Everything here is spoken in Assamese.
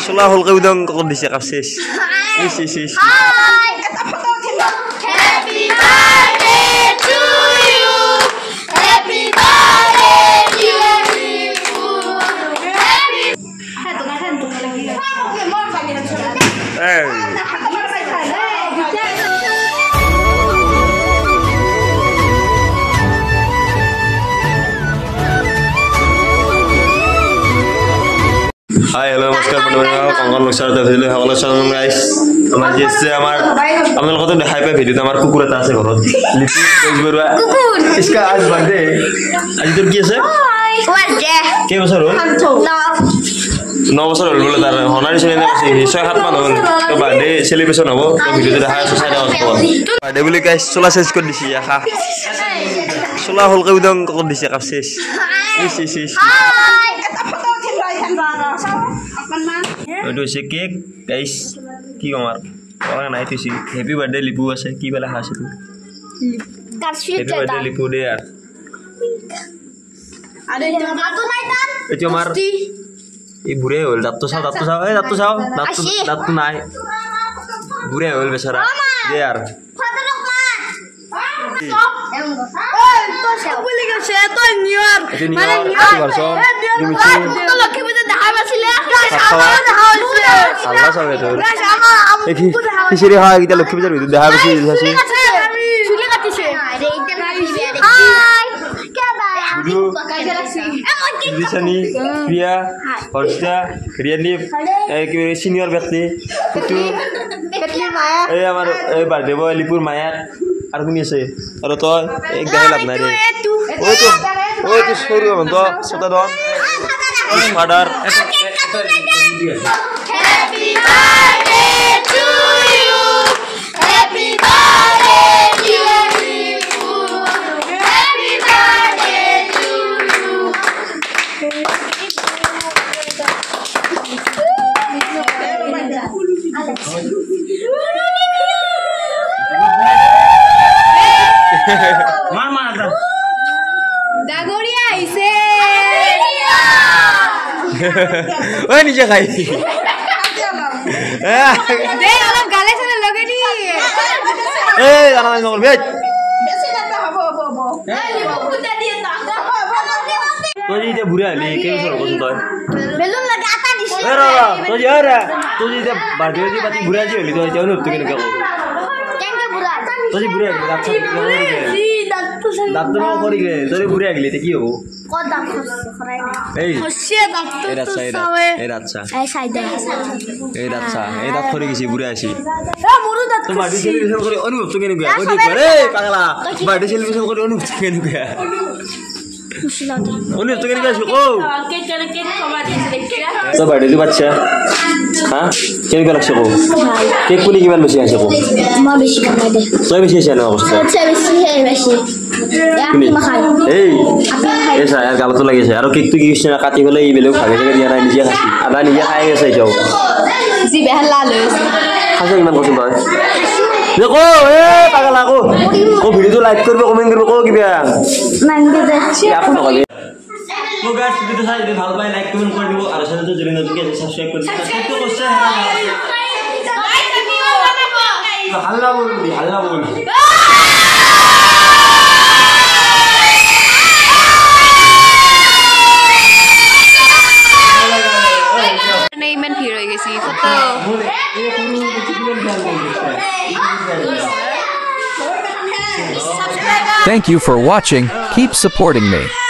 Salahul Qawdang kondisi kapsis. Isi. Happy birthday to you. Happy birthday dear Lipu. Hai, halo, namaskar pendengar. Kongkong nusar video halo salam guys. Amar jesse amar amar kota udah hype video amar kukur eta ase ঘৰত লিপি কইবৰুৱা কুকুর इसका आज बर्थडे आज তোর কি আছে Birthday. কে বছর হল 9 বছর হল বলে তার হনারি ছেলে না 6-7 মাস হল তো বার্থডে সেলিব্রেশন হবো তো ভিডিওতে দেখা আছে সাইডে আছে বার্থডে বলে গাইস চলা শেষ করে দিছি আখা চলা হল কইদং করে দিছি কাপশেষ isi Aduh si cake guys ki kamar orang naik tuh si happy birthday Lipu ase ki bala khas itu happy birthday Lipu deh yaar ada yang satu naikan itu mar ibu re ol datu naik ibu re ol besara deh yaar Allah sawe to kisiri ha kita lokhi bajar video দেখা বেশি হাসি শুলে কাটিছে Disani Priya Horsha Rialip senior ব্যক্তি itu আমার বার্থডে বয় লিপুর মায়া আর কোনি আছে আর তো এক গায় লাভ নাই রে ওই তো সরু মন তো সদা দন father Happy birthday to you. Happy birthday dear Lipu. Happy birthday to you. Mama ada Dagoria aise. ওই নিচে খাই দে অলপ গালে সাথে লগে নি এই জানা নাই নকর বেজ তুই যে বুড়া লে কে সর কোন তুই বেলুন লাগা আটা দিছে এ রা তুই যে বাড়ি যে পাতি বুড়া যে হলি তুই জানো তুই কেন কাও কেন বুড়া তুই বুড়া গেলি আচ্ছা দাঁত করি গে তোরে বুড়া গেলি তে কি হবো কদা খরাই না এই হসে দাঁত তো এই আচ্ছা এই সাইডে এই দাঁত করে গেছি বুড়া আছি এ মরু দাঁত তো বাড়ি সেলিব্রেশন করে অনুভব তো কেন গয়া ওই করে পাগলা বাড়ি সেলিব্রেশন করে অনুভব তো কেন গয়া অনুভব তো কেন গয়া ও কেক খাওয়া দিছে দেখি তো বাড়ি দি বাচ্চা হ্যাঁ কেন গয়া লাগছে ও কেক পুলি কিমান বেশি আছে ও মা বেশি কামাই দে তুই বেশি আছে না অবস্থা আচ্ছা বেশি আপনি খাই এই এসা আর গাল তো লাগিছে আর কেক তো কি কিছু না কাটি হলে এই বেলেও খাবে থেকে দিয়া নাই নিজে খাসি আদা নিজে খাই গেছে যাও জি বেহলা লস খাসা কিমান কষ্ট পায় দেখো এ পাগলা কো ভিডিওটো লাইক করবে কমেন্ট করবে কো কিবা নাঙ্গে যাচ্ছে আপন হবে তো গাইস ভিডিওটো চাই যদি ভালো পায় লাইক কমেন্ট করে দিব আর সাথে তো যদি নতুন আছে সাবস্ক্রাইব করে দিন তো করছে হাল্লা বলি ইমান ভিড় হয়ে গেছি কত Thank you for watching. Keep supporting me.